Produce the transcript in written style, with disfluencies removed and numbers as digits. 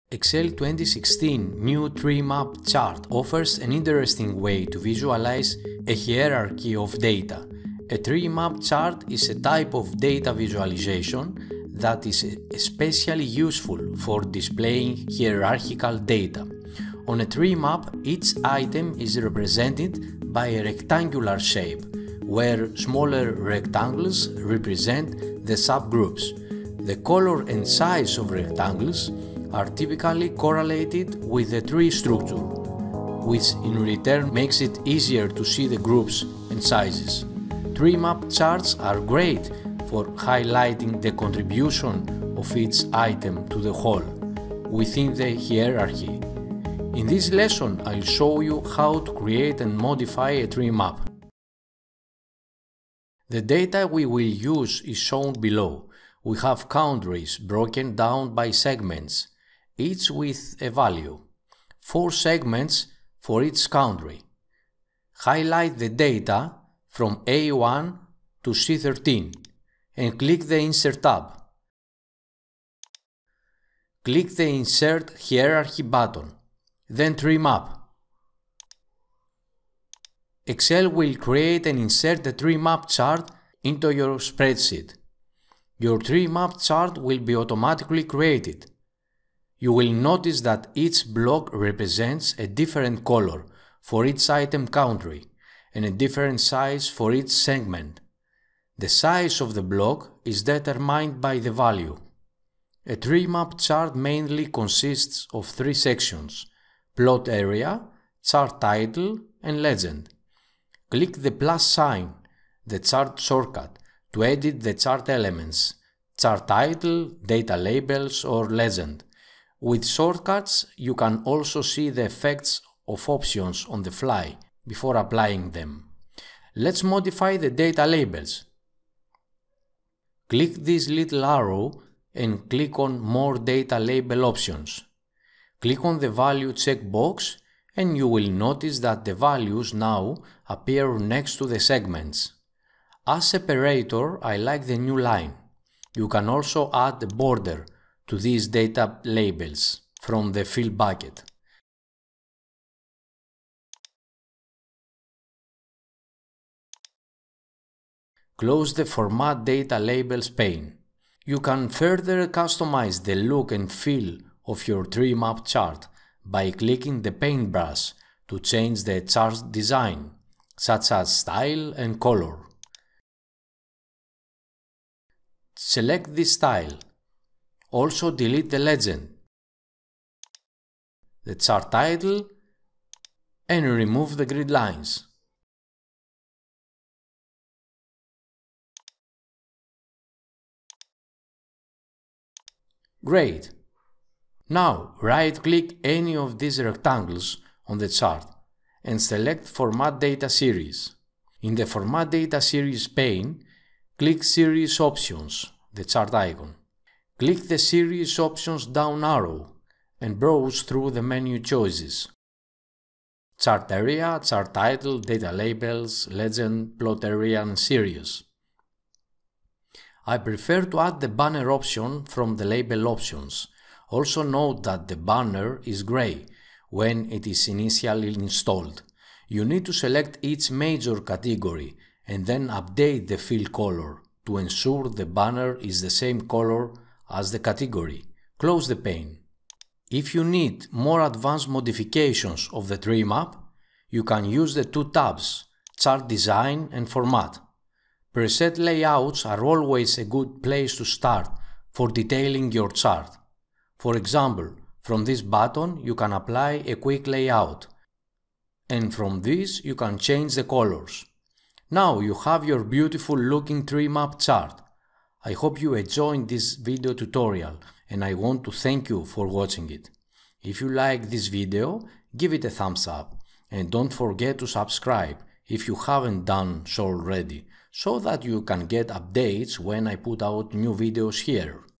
Excel 2016 new tree map chart offers an interesting way to visualize a hierarchy of data. A tree map chart is a type of data visualization that is especially useful for displaying hierarchical data. On a tree map, each item is represented by a rectangular shape, where smaller rectangles represent the subgroups. The color and size of rectangles are typically correlated with the tree structure, which in return makes it easier to see the groups and sizes. Tree map charts are great for highlighting the contribution of each item to the whole within the hierarchy. In this lesson, I'll show you how to create and modify a tree map. The data we will use is shown below. We have countries broken down by segments, each with a value. 4 segments for each country. Highlight the data from A1 to C13 and click the Insert tab. Click the Insert Hierarchy button, then Tree Map. Excel will create and insert a tree map chart into your spreadsheet. Your tree map chart will be automatically created. You will notice that each block represents a different color for each item country and a different size for each segment. The size of the block is determined by the value. A tree map chart mainly consists of 3 sections: plot area, chart title, and legend. Click the plus sign, the chart shortcut, to edit the chart elements, chart title, data labels, or legend. With shortcuts, you can also see the effects of options on the fly before applying them. Let's modify the data labels. Click this little arrow and click on More Data Label Options. Click on the Value checkbox and you will notice that the values now appear next to the segments. As separator, I like the new line. You can also add a border to these data labels from the Fill bucket. Close the Format Data Labels pane. You can further customize the look and feel of your tree map chart by clicking the paintbrush to change the chart design, such as style and color. Select this style. Also delete the legend, the chart title, and remove the grid lines. Great! Now right-click any of these rectangles on the chart and select Format Data Series. In the Format Data Series pane, click Series Options, the chart icon. Click the Series Options down arrow and browse through the menu choices. Chart area, chart title, data labels, legend, plot area, and series. I prefer to add the banner option from the label options. Also note that the banner is gray when it is initially installed. You need to select each major category and then update the fill color to ensure the banner is the same color as the category. Close the pane. If you need more advanced modifications of the tree map, you can use the 2 tabs, Chart Design and Format. Preset layouts are always a good place to start for detailing your chart. For example, from this button you can apply a quick layout, and from this you can change the colors. Now you have your beautiful looking tree map chart. I hope you enjoyed this video tutorial and I want to thank you for watching it. If you like this video, give it a thumbs up and don't forget to subscribe if you haven't done so already, so that you can get updates when I put out new videos here.